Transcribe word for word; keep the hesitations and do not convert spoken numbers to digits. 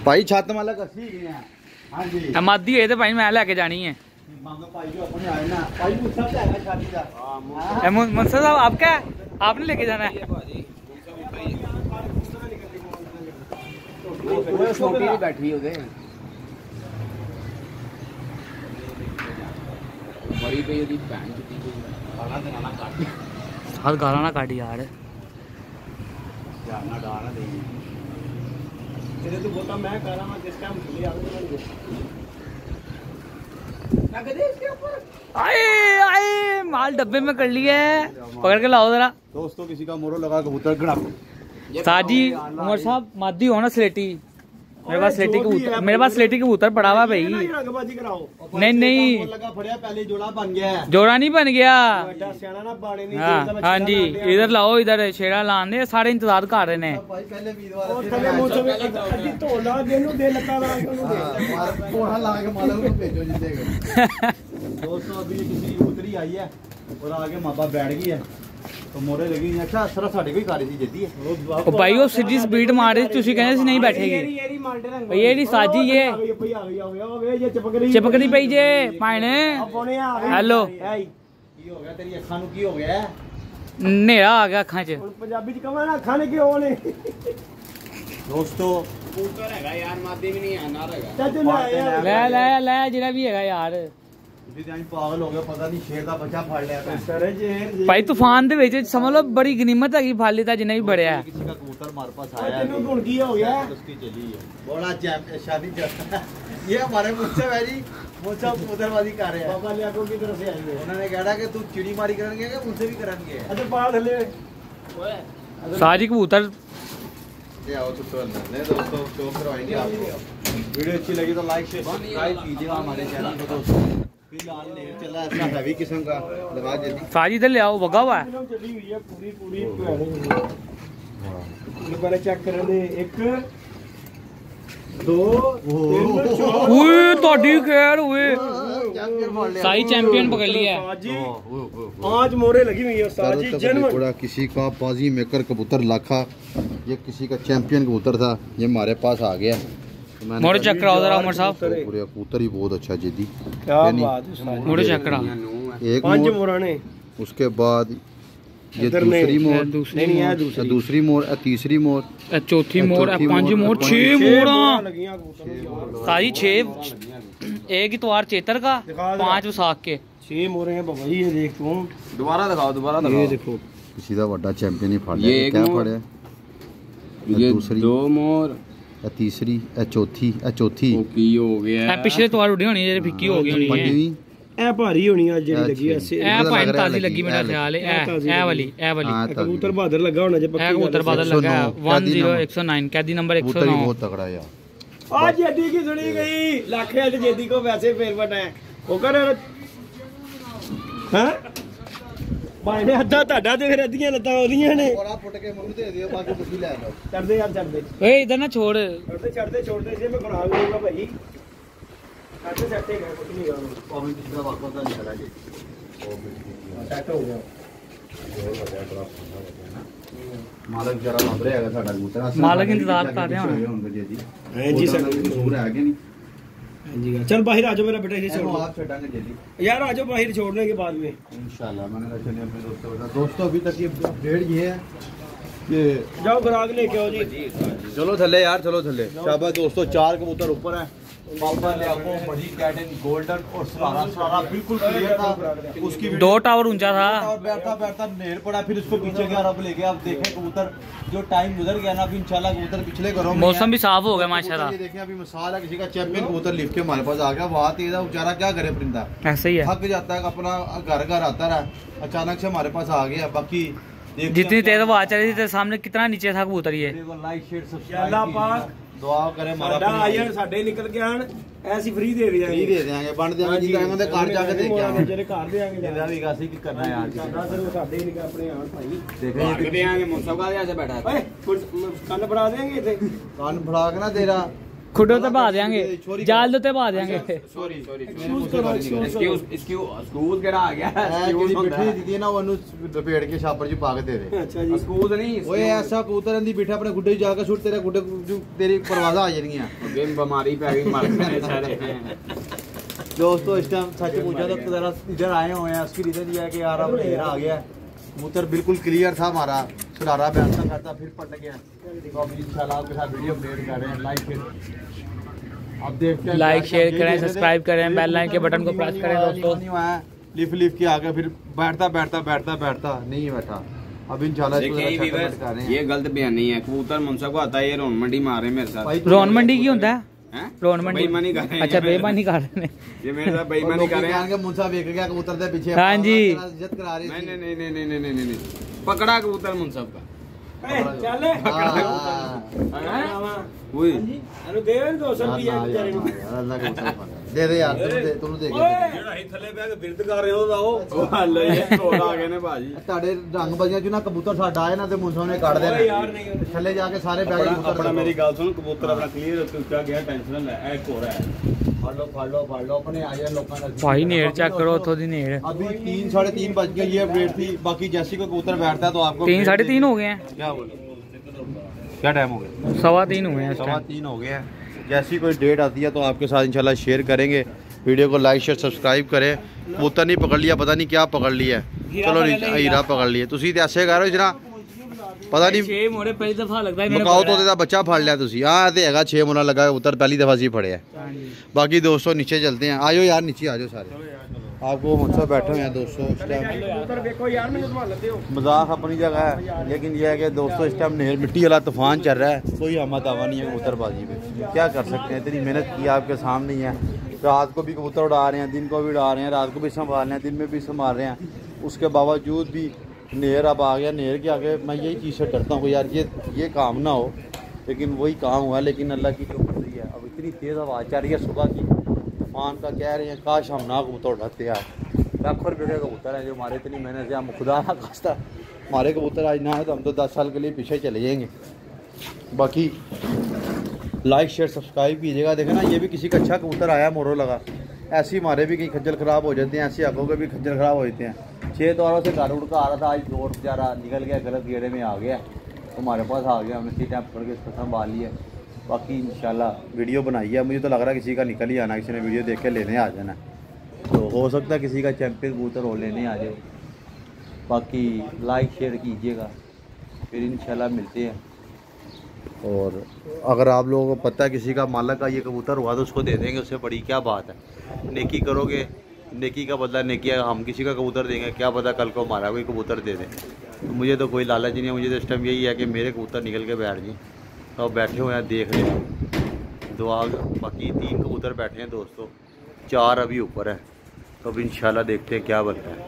भाई छत मालक अस्सी है। हां जी मादी है तो भाई मैं लेके जानी है। मांगो भाई जो अपने आए ना भाई मुझसे है शादी का। हां मुंसा साहब आपका आपने लेके जाना है भाई। वो छोटी भी बैठी हो गए मरी पे यदि पैन चुकी तो गाना देना काट हाथ गाना ना काट यार जाना डालना देंगे तेरे तो बोलता मैं कर रहा हूं जिस टाइम खुली आवे ना गदे इसके ऊपर आए आए माल डब्बे में कर लिया है पकड़ के लाओ जरा दोस्तों किसी का मोरो लगा कबूतर गड़ा साजी उमर साहब मादी हो ना स्लेटी मेरे पास स्लेटी कबूतर मेरे पास स्लेटी कबूतर पड़ा हुआ भाई नहीं नहीं पहले जोड़ा बन गया है जोड़ा नहीं बन गया हाँ हाँ जी इधर लाओ इधर शेरा लान दे सारे इंतजार कर रहे हैं दोस्तों अभी किसी कबूतरी आई है और आगे मापा बैठ गई है तो मोरे लगी अच्छा असर साढ़े कोई कारी सी जेदी है ओ भाई वो सीधी स्पीड मार रही तुसी कहने से नहीं बैठेगी ये नी साजी ये चिपक नहीं पई जे पाने हेलो की हो गया तेरी अखां नु की हो गया नेरा आ गया अखां च पंजाबी च कहां ना अखां ने की होने दोस्तों कबूतर हैगा यार मादी भी नहीं है ना रहेगा ले ले ले जेड़ा भी हैगा यार पागल हो गया पता नहीं शेर का बच्चा फाड़ लिया भाई तूफान दे विच समझ लो बड़ी गनीमत है फाड़ लेता जिन्हें भी बड़े है किसी का कबूतर हमारे पास आया है ढूंढ हो गया उसकी चली है बड़ा शादी ये हमारे मुझसे है जी मुझसे कबूतरबाजी कर रहे हैं बाबा लियाको की तरफ से आएंगे उन्होंने कहा कि तू चिड़ी मारी करेंगे कि मुझसे भी करेंगे अच्छा बाहर हले ओए सारी कबूतर ये आओ तो ले दोस्तों शो करवाएंगे आपको वीडियो अच्छी लगी तो लाइक शेयर सब्सक्राइब कीजिएगा हमारे चैनल को दोस्तों फिलहाल ले चला ऐसा हैवी किस्म का लगा जल्दी साजी इधर ले आओ वगा हुआ है चली हुई है पूरी पूरी ये पहले चेक कर दे एक दो तीन ओए तोड़ी खैर ओए साई चैंपियन पकड़ लिया है आज मोरे लगी हुई है साजी जनवर किसी का बाजी मेकर कबूतर लाखा ये किसी का चैंपियन कबूतर था ये हमारे पास आ गया मोरे चेक कराओ जरा उमर साहब पूरे कबूतर ही बहुत अच्छा जेदी क्या बात है मोरे चेक करा एक पांच मोराने उसके बाद ये दूसरी मोर नहीं नहीं है दूसरी दूसरी मोर तीसरी मोर चौथी मोर पांच मोर छह मोरा सारी छह एक इतवार चेतर का पांच वसाख के छह मोरे हैं बाबा ये देख तू दोबारा दिखाओ दोबारा दिखाओ ये देखो किसी का बड़ा चैंपियन ही फाड़ लिया क्या फाड़े ये दूसरी दो मोर तीसरी ए चौथी ए चौथी की हो गया पिछले इतवार उड़ी होनी जेडी फिक्की हो गई होनी पंजवीं ए भारी होनी आज जेडी लगी ऐसे ए भाई ताजी लगी मेरा ख्याल है ए ए वाली ए वाली कबूतर बहादुर लगा होना जे पक्का कबूतर बहादुर लगा वन जीरो एक सौ नौ कैदी नंबर एक सौ नौ बहुत तगड़ा यार आज जेडी की सुनी गई लाखे आज जेडी को वैसे फेवरेट है वो कर हैं भाई ने अद्धा टाडा ते फिर अद्धियां लत्तां ओदियां ने और आ फुट के मुंह दे दियो बाकी कुछ ले लो चढ़ दे यार चढ़ दे ए इधर ना छोड़ चढ़ दे चढ़ दे छोड़ दे इसे मैं बना लूंगा भाई ऐसे सेट है कुछ नहीं गाऊं कमेंट किसका वाकवा का नहीं करा जी सेट हो गया मालक जरा लग रहा है साडा कबूतर मालक इंतजार कर रहे हैं हैं जी सर मशहूर है कि नहीं चल बाहर आ जाओ मेरा बेटा ये छोड़ आप छटांगे जल्दी यार आ जाओ बाहर छोड़ने के बाद में इंशाल्लाह मैंने कहा चलिए अपने दोस्तों के साथ दोस्तों अभी तक ये भेड़ ये है कि जाओ खुराक लेके आओ जी चलो थल्ले यार चलो थल्ले शाबाश दोस्तों चार कबूतर ऊपर है पापा ले आपको बड़ी कैटन गोल्डन और सारा सारा बिल्कुल क्लियर था उसकी दो टावर ऊंचा था और बैठता बैठता नेर पड़ा फिर उसको पीछे गया अब लेके आप देखें कबूतर जो टाइम गुजर गया ना अभी इंशाल्लाह कबूतर पिछले घरों में मौसम भी साफ हो गया माशाल्लाह ये देखें अभी मिसाल है किसी का चैंपियन कबूतर लिफ्ट के हमारे पास आ गया बहुत तेज है बेचारा क्या करे परिंदा ऐसे ही है थक जाता है अपना घर घर आता रहा अचानक से हमारे पास आ गया बाकी जितनी तेज आवाज चल रही थी तेरे सामने कितना नीचे था कबूतर ये लाइक शेयर सब्सक्राइब दुआ करे हमारा आयन साडे निकल के आन ऐसी फ्री दे देंगे फ्री दे देंगे बंद देंगे जी कहेंगे तो घर जाके देख के आएंगे तेरे घर देंगे जेदा भी गासी की करना है यार साडा सिर्फ साडे ही निकल अपने आन भाई देखेंगे देंगे मौसम का ऐसे बैठा है ओए कान बढ़ा देंगे इथे कान बढ़ा के ना तेरा खुडो तो बहा देंगे, जाल तो बहा देंगे। सॉरी सॉरी एक्सक्यूज एक्सक्यूज केड़ा आ गया एक्सक्यूज बिठी दी ना ओनु लपेट के छापर च पा के दे दे। अच्छा जी एक्सक्यूज नहीं ओए ऐसा कबूतर दी बिठा अपने गुड्डे जाके छुट तेरे गुड्डे तेरी परवाजा आ जाएंगी। अगे बीमारी पे गई मर गए सारे। दोस्तों इस टाइम सच पूछा तो जरा इधर आए हुए हैं, उसकी रीजन ये है कि यार अब अंधेरा आ गया है, कबूतर बिल्कुल क्लियर था हमारा, सुधारा बैठता करता फिर पट गया। तो अब इंशाल्लाह आपके साथ वीडियो अपडेट कर रहे हैं। लाइक शेयर अब देखते हैं, लाइक शेयर करें, सब्सक्राइब करें, बेल लाइन के बटन को प्रेस करें दोस्तों। लिफ लिफ के आगे फिर बैठता बैठता बैठता बैठता नहीं बैठा। अब इंशाल्लाह इसको कमेंट कर रहे हैं। ये गलत बयानी है, कबूतर मुंसा को आता है, ये रोन मंडी मार रहे हैं मेरे साथ। रोन मंडी की होता है? रोन मंडी बेईमानी कर रहे हैं। अच्छा बेईमानी कर रहे हैं ये मेरे साथ बेईमानी कर रहे हैं। मुंसा बेच गया कबूतर दे पीछे। हां जी इज्जत करा रही है। नहीं नहीं नहीं नहीं नहीं नहीं नहीं पकड़ा कबूतर मुंसा का चल वही अनु दे दो सौ रुपया बेचारे को दे दे यार तू दे तू दे ਜਿਹੜਾ ਹੀ ਥੱਲੇ ਬੈ ਕੇ ਬਿਰਦ ਕਰ ਰਹੇ ਹੋ ਦਾ ਉਹ ਹੱਲ ਇਹ ਤੋੜ ਆ ਗਏ ਨੇ ਭਾਜੀ। ਤੁਹਾਡੇ ਰੰਗ ਬਜੀਆਂ ਚ ਨਾ ਕਬੂਤਰ ਸਾਡਾ ਆਏ ਨਾ ਤੇ ਮੁੰਸਾ ਨੇ ਕੱਢ ਦੇਣਾ ਯਾਰ ਨਹੀਂ ਥੱਲੇ ਜਾ ਕੇ ਸਾਰੇ ਬੈ ਕੇ ਆਪਣਾ ਮੇਰੀ ਗੱਲ ਸੁਣ ਕਬੂਤਰ ਆਪਣਾ ਕਲੀਅਰ ਉੱਚਾ ਗਿਆ ਟੈਨਸ਼ਨ ਨਾ ਲੈ ਇਹ ਕੋਰਾ ਹੈ। ਫੜ ਲੋ ਫੜ ਲੋ ਫੜ ਲੋ अपने आ जाए लोगों का भाई नेड़ चेक करो उतो दी नेड़ अभी तीन साढ़े तीन बज गए। ये अपडेट थी, बाकी जैसी को कबूतर बैठता है तो आपको तीन साढ़े तीन हो गए हैं। क्या बोले क्या टाइम हो गया? सवा तीन हुए हैं। सवा तीन हो गए हैं। जैसी कोई डेट आती है तो आपके साथ इंशाल्लाह शेयर करेंगे। वीडियो को लाइक शेयर सब्सक्राइब करें। कबूतर नहीं पकड़ लिया, पता नहीं क्या पकड़ लिया है। चलो हीरा पकड़ लिया तुसी ते ऐसे करो जना पता नहीं छे मोड़े पहली दफा लगदा है मैंने मकाओ तो तेरा बच्चा फाड़ लिया तुसी। हां ते हैगा छह मोड़ा लगा कबूतर पहली दफा सी फड़े है। बाकी दोस्तों नीचे चलते हैं, आयो यार नीचे आ जाओ सारे। आपको मुझसे बैठे हुए हैं दोस्तों इस टाइम मजाक अपनी जगह है, लेकिन यह है कि दोस्तों इस टाइम नेहर मिट्टी वाला तूफान चल रहा है, कोई आमा दावा नहीं है कबूतरबाजी में। क्या कर सकते हैं, इतनी मेहनत की आपके सामने ही है। रात को भी कबूतर उड़ा रहे हैं, दिन को भी उड़ा रहे हैं, रात को भी संभाल रहे हैं, दिन में भी संभाल रहे हैं। उसके बावजूद भी नेहर अब आ गया। नेहर के आगे मैं यही चीज़ से डरता हूँ यार ये ये काम ना हो, लेकिन वही काम हुआ। लेकिन अल्लाह की जो मर्जी है। अब इतनी तेज़ आवाज़ चल रही है सुबह की, तूफान का कह रहे हैं काश हम ना कबूतर उड़ाते यार। लाखों रुपये के कबूतर हैं जो हमारे इतनी मेहनत से हम खुदा ना खास्ता हमारे कबूतर आज ना है तो हम तो दस साल के लिए पीछे चले जाएंगे। बाकी लाइक शेयर सब्सक्राइब कीजिएगा। देखें ना ये भी किसी का अच्छा कबूतर आया मोरो लगा, ऐसे ही हमारे भी कहीं खज्जल ख़राब हो जाते हैं, ऐसे आँखों के भी खज्जल ख़राब हो जाते हैं। छः तौरों से घर उड़ का आ रहा था, आज जोर बेचारा निकल गया, गलत गेड़े में आ गया तो हमारे पास आ गया, हमने इसी टाइम पकड़ के इसको संभाल लिया। बाकी इंशाल्लाह वीडियो बनाई है, मुझे तो लग रहा है किसी का निकल ही आना, किसी ने वीडियो देख के लेने आ जाना, तो हो सकता है किसी का चैंपियन कबूतर हो लेने आ जाए। बाकी लाइक शेयर कीजिएगा, फिर इंशाल्लाह मिलते हैं। और अगर आप लोगों को पता है किसी का मालक का ये कबूतर हुआ तो उसको दे देंगे, उससे बड़ी क्या बात है। नेकी करोगे, नेकी का बदला नेकी है। हम किसी का कबूतर देंगे, क्या पता कल को हमारा कोई कबूतर दे दे। तो मुझे तो कोई लालच नहीं है, मुझे तो इस टाइम यही है कि मेरे कबूतर निकल के बैठ जाएँ। तो बैठे हुए हैं देख रहे हैं दुआ। बाकी तीन कबूतर बैठे हैं दोस्तों, चार अभी ऊपर है, तो अब इंशाल्लाह देखते हैं क्या बनता है।